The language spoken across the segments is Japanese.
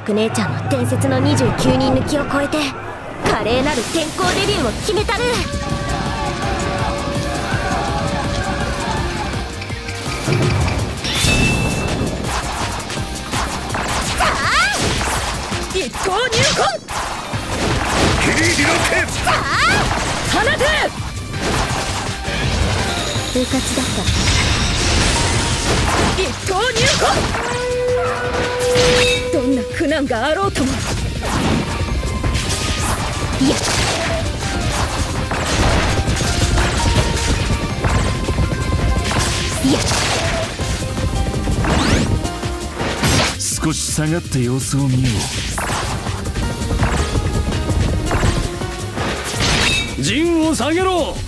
ク姉ちゃんの伝説の29人抜きを超えて華麗なる転校デビューを決めたる。さあ一向入魂キリリロケ。 さあ放て。部活だった一向入魂。どんな苦難があろうとも。いやいや少し下がって様子を見よう。陣を下げろ。 放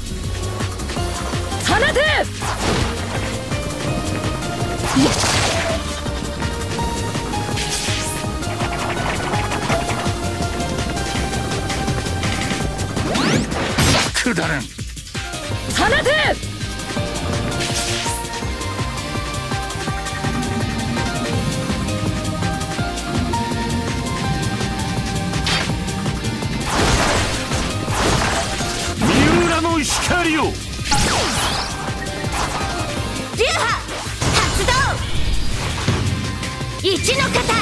て。いやくだらん。 放て。 三浦の光を。 流派発動。一の型。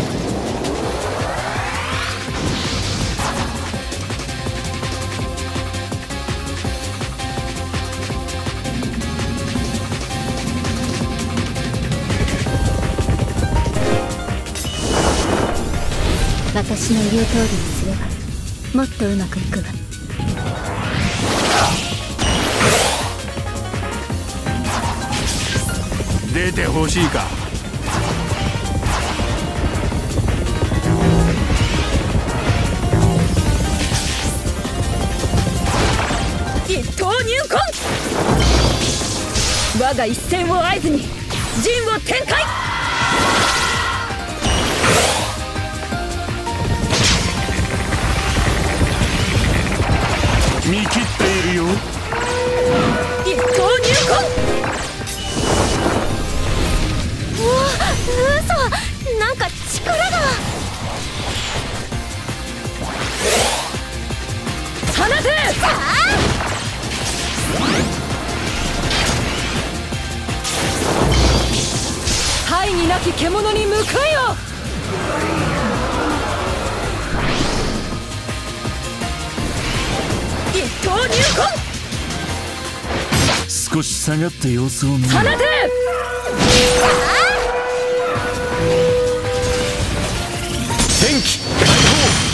私の言う通りにすればもっとうまくいくわ。 出てほしいか。 一刀入魂。我が一戦を合図に陣を展開。 見切っているよ。 一刀入魂。うわ、嘘。なんか力が。放て。さあ大義なき獣に向かえよ。一刀入魂。 少し下がって様子を見よ放て。 う。戦機解放。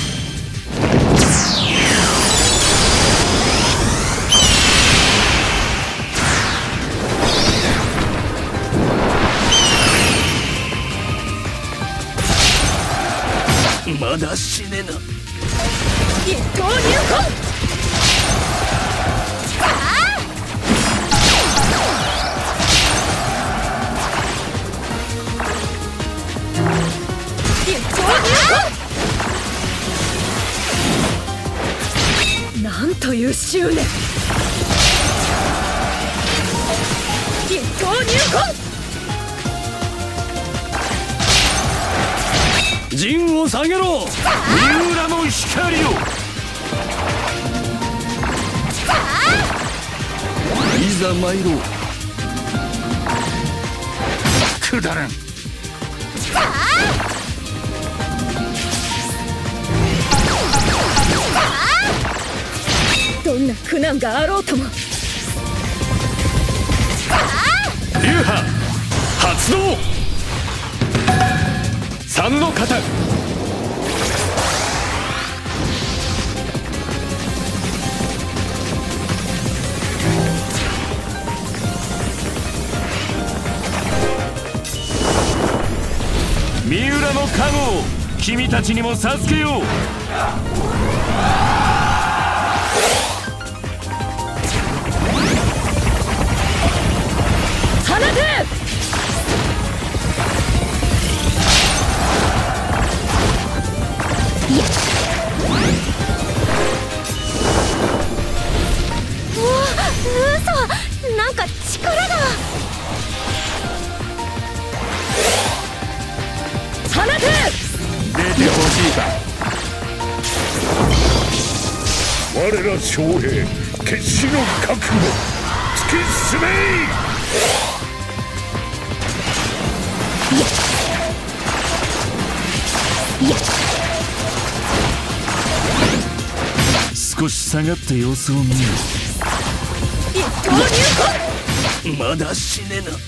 まだ死ねな。 一刀入魂。さあ一刀入魂。なんという執念。一刀入魂。 陣を下げろ。三浦の光を。いざ参ろう。くだらん。 どんな苦難があろうとも。 流派発動。三の型。三浦の加護を君たちにも授けよう。 放て。いやうわ、嘘。なんか力が。放て。 出て我ら将兵決死の覚悟突き進め少し下がって様子を見よう。 一刀入魂。 まだ死ねな。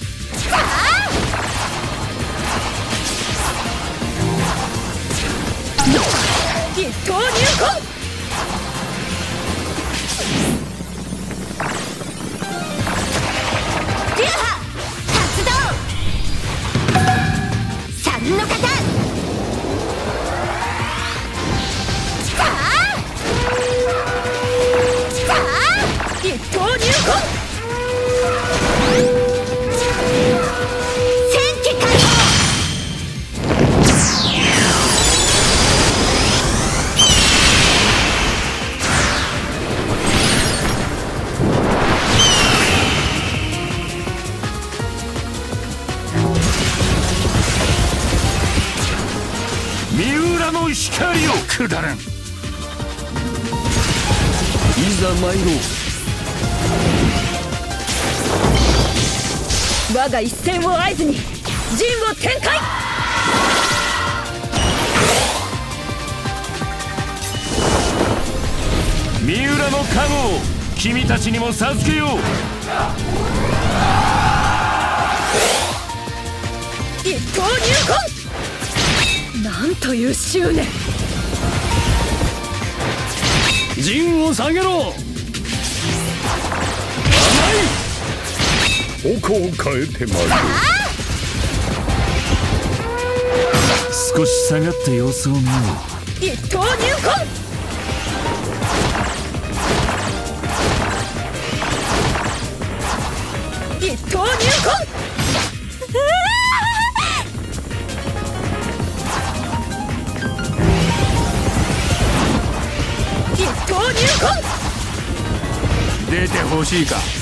一刀入魂。流派発動。三の型。一刀入魂。戦機開放。 三浦の光をくだらん。いざ参ろう。 我が一戦を合図に陣を展開。 三浦の加護を君たちにも授けよう。 一刀入魂。なんという執念。 陣を下げろ。 方向を変えてまいる。 少し下がって様子を見よう。一刀入魂。一刀入魂。一刀入魂。 出てほしいか。